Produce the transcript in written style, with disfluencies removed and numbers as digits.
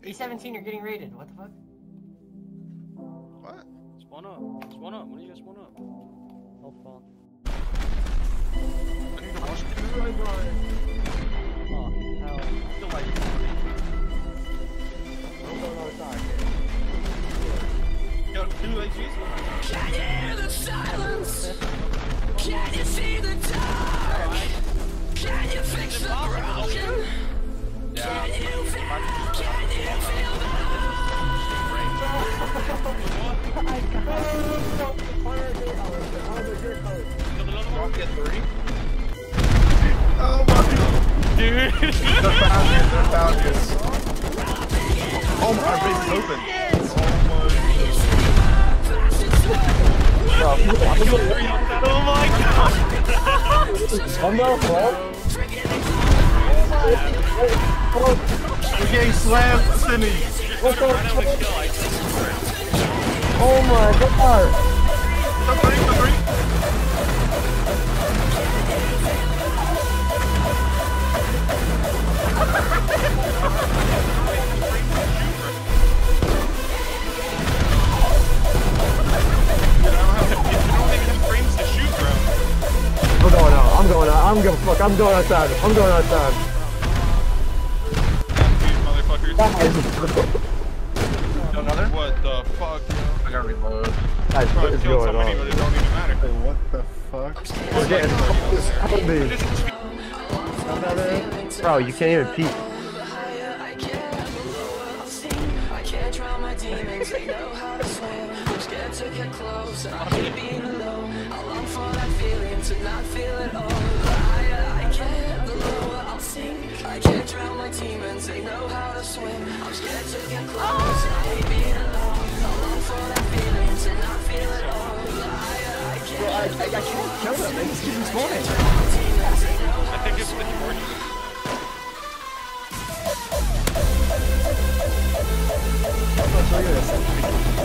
B17, you're getting raided. What the fuck? What? Spawn up. Spawn up. When did you guys spawn up? I'll spawn. I need to watch it. Oh, hell. Still like I'm going outside. Yo, 2 AGs? Can you hear the silence? Can you see the dark? Can you fix the broken? Can you feel the Rock at 3? Oh my god! dude! The Falcons. Oh my, base open. Oh my god! I'm not fault. We're getting slammed, Cindy. Oh my god. The 3, the 3. I'm going fuck, I'm going outside. I'm going outside. Another? What the fuck, bro? I gotta reload. Guys, what is going on? But it don't even matter. Wait, what the fuck? We're getting fucked. Bro, you can't even peek. I can't drown my demons, they know how to swim. I'm scared to get close, I hate being alone. I long for that feeling to not feel it all. I can't kill them, they just keep respawning. I think it's the keyboard. I'll show you this.